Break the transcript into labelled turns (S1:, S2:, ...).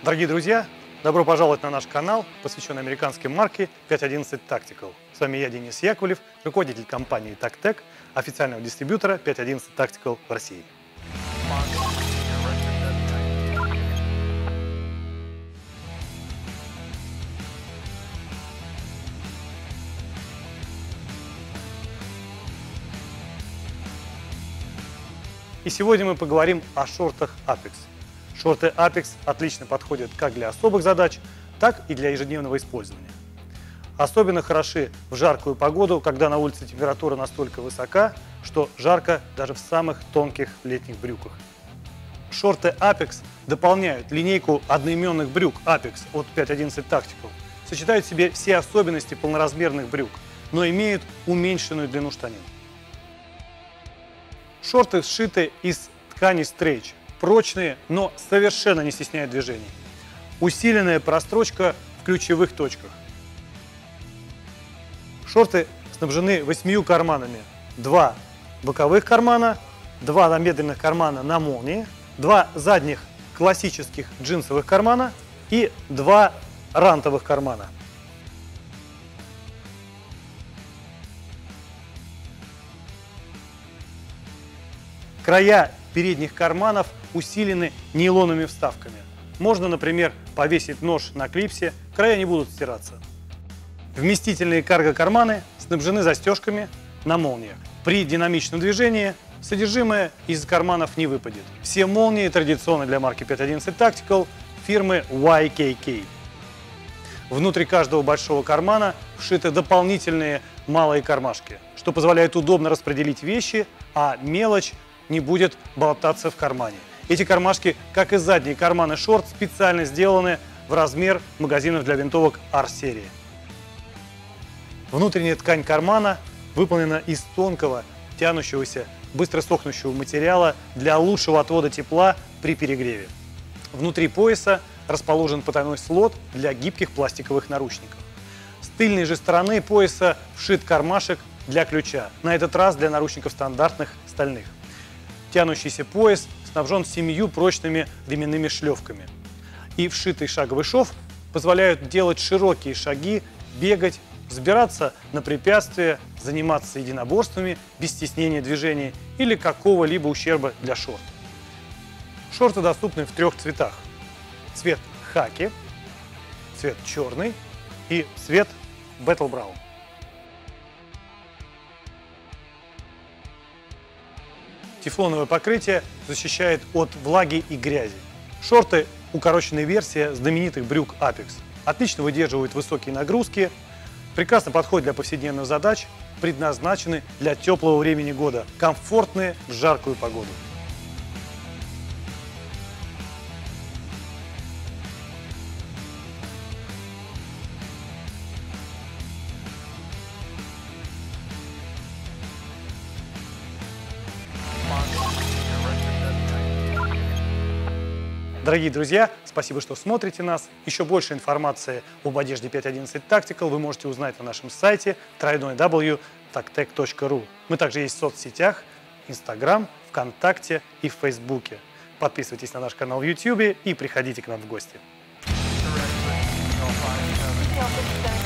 S1: Дорогие друзья, добро пожаловать на наш канал, посвященный американской марке 511 Tactical. С вами я, Денис Яковлев, руководитель компании TacTec, официального дистрибьютора 511 Tactical в России. И сегодня мы поговорим о шортах Apex. Шорты Apex отлично подходят как для особых задач, так и для ежедневного использования. Особенно хороши в жаркую погоду, когда на улице температура настолько высока, что жарко даже в самых тонких летних брюках. Шорты Apex дополняют линейку одноименных брюк Apex от 511 Tactical, сочетают в себе все особенности полноразмерных брюк, но имеют уменьшенную длину штанин. Шорты сшиты из ткани стрейч, прочные, но совершенно не стесняют движений. Усиленная прострочка в ключевых точках. Шорты снабжены 8 карманами. 2 боковых кармана, 2 набедренных кармана на молнии, 2 задних классических джинсовых кармана и 2 рантовых кармана. Края передних карманов усилены нейлоновыми вставками. Можно, например, повесить нож на клипсе, края не будут стираться. Вместительные карго-карманы снабжены застежками на молниях. При динамичном движении содержимое из карманов не выпадет. Все молнии традиционны для марки 511 Tactical фирмы YKK. Внутри каждого большого кармана вшиты дополнительные малые кармашки, что позволяет удобно распределить вещи, а мелочь не будет болтаться в кармане. Эти кармашки, как и задние карманы шорт, специально сделаны в размер магазинов для винтовок R-серии. Внутренняя ткань кармана выполнена из тонкого, тянущегося, быстро сохнущего материала для лучшего отвода тепла при перегреве. Внутри пояса расположен потайной слот для гибких пластиковых наручников. С тыльной же стороны пояса вшит кармашек для ключа, на этот раз для наручников стандартных стальных. Тянущийся пояс снабжен 7 прочными ременными шлевками. И вшитый шаговый шов позволяют делать широкие шаги, бегать, взбираться на препятствия, заниматься единоборствами без стеснения движения или какого-либо ущерба для шорт. Шорты доступны в 3 цветах. Цвет хаки, цвет черный и цвет Battle Brown. Тефлоновое покрытие защищает от влаги и грязи. Шорты – укороченная версия знаменитых брюк Apex. Отлично выдерживают высокие нагрузки, прекрасно подходят для повседневных задач, предназначены для теплого времени года, комфортные в жаркую погоду. Дорогие друзья, спасибо, что смотрите нас. Еще больше информации об одежде 511 Tactical вы можете узнать на нашем сайте www.tactec.ru. Мы также есть в соцсетях, Instagram, ВКонтакте и в Фейсбуке. Подписывайтесь на наш канал в YouTube и приходите к нам в гости.